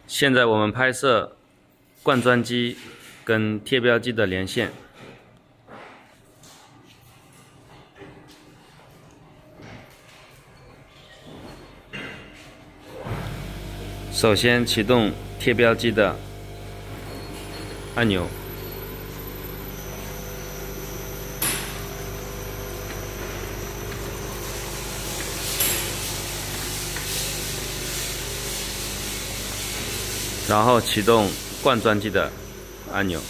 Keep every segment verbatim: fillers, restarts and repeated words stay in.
现在我们拍摄灌装机跟贴标机的连线。首先启动贴标机的按钮，然后启动灌装机的按钮。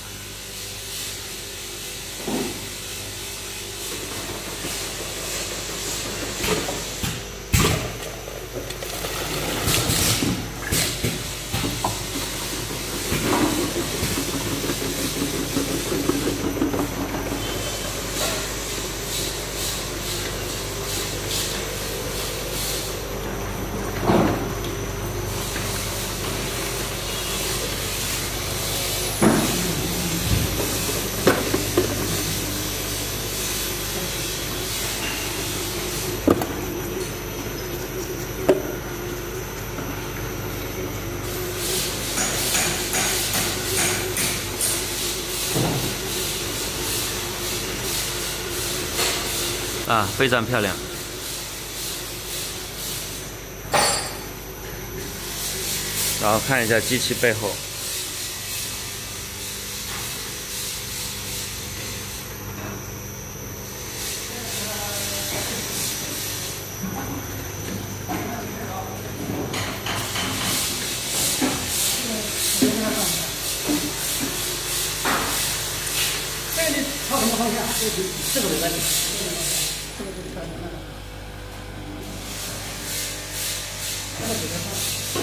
啊，非常漂亮。然后看一下机器背后， 这个朝什么方向？这个没问题。这个就是看看那个。那个比较大。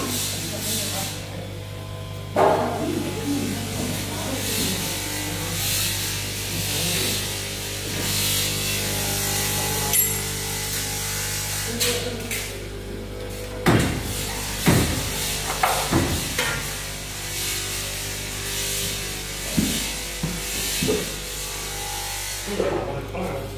这个好像